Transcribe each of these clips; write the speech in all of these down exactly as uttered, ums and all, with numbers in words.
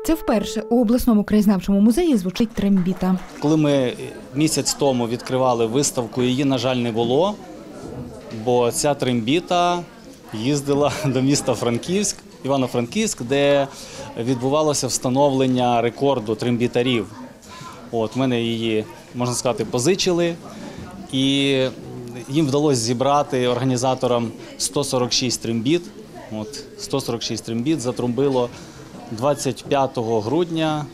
Це вперше у обласному краєзнавчому музеї звучить трембіта. Коли ми місяць тому відкривали виставку, її, на жаль, не було, бо ця трембіта їздила до міста Франківськ, Івано-Франківськ, де відбувалося встановлення рекорду трембітарів. От, мене її, можна сказати, позичили, і їм вдалося зібрати організаторам сто сорок шість трембіт. От, сто сорок шість трембіт затрумбило двадцять п'ятого грудня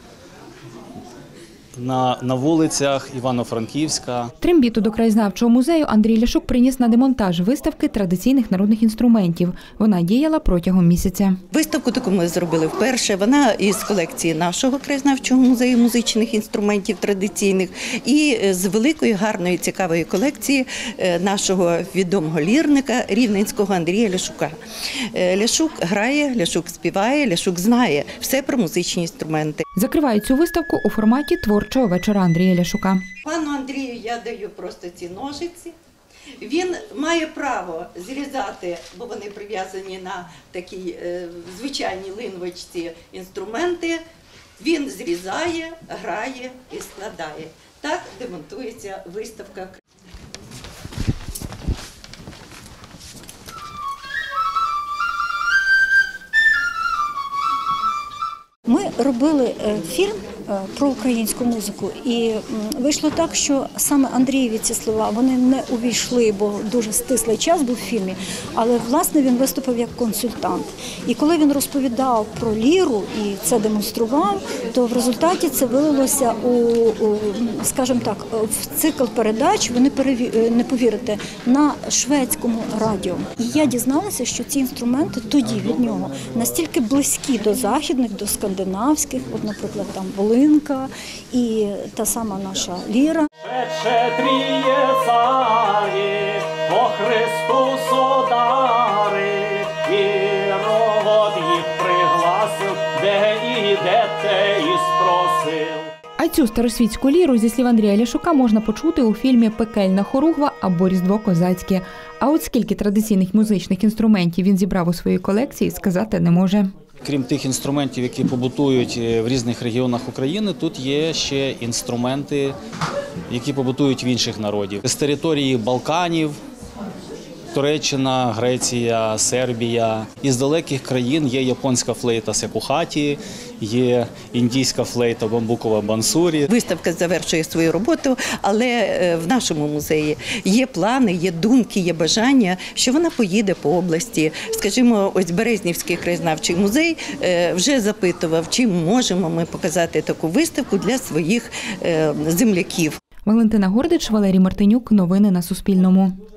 на, на вулицях Івано-Франківська. Трембіту до краєзнавчого музею Андрій Ляшук приніс на демонтаж виставки традиційних народних інструментів. Вона діяла протягом місяця. Виставку таку ми зробили вперше. Вона із колекції нашого краєзнавчого музею музичних інструментів традиційних і з великої, гарної, цікавої колекції нашого відомого лірника рівненського Андрія Ляшука. Ляшук грає, Ляшук співає, Ляшук знає все про музичні інструменти. Закривають цю виставку у форматі творчого вечора Андрія Ляшука. Пану Андрію я даю просто ці ножиці. Він має право зрізати, бо вони прив'язані на такій е, звичайній линвочці інструменти. Він зрізає, грає і складає. Так демонтується виставка. Ми робили фільм про українську музику, і вийшло так, що саме Андрієві ці слова, вони не увійшли, бо дуже стислий час був в фільмі, але, власне, він виступив як консультант. І коли він розповідав про ліру і це демонстрував, то в результаті це вилилося у, у скажімо так, в цикл передач, ви не, переві... не повірите, на шведському радіо. І я дізналася, що ці інструменти тоді від нього настільки близькі до західних, до скандинавських, от, наприклад, там волинка і та сама наша ліра. Четріє царі, по Христу содари, і ровод їх пригласив, де ідете і спросив. А цю старосвітську ліру, зі слів Андрія Ляшука, можна почути у фільмі «Пекельна хоругва» або «Різдво козацьке». А от скільки традиційних музичних інструментів він зібрав у своїй колекції, сказати не може. Крім тих інструментів, які побутують в різних регіонах України, тут є ще інструменти, які побутують в інших народів. З території Балканів, Туреччина, Греція, Сербія. Із далеких країн є японська флейта сякухаті, є індійська флейта бамбукова бансурі. Виставка завершує свою роботу, але в нашому музеї є плани, є думки, є бажання, що вона поїде по області. Скажімо, ось Березнівський краєзнавчий музей вже запитував, чи можемо ми показати таку виставку для своїх земляків. Валентина Гордич, Валерій Мартинюк. Новини на Суспільному.